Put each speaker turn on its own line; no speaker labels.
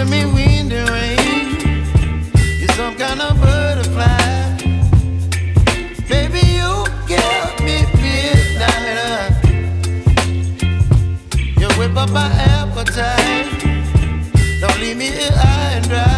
giving me wind and rain. You're some kind of butterfly. Baby, you give me midnight. You whip up my appetite. Don't leave me here high and dry.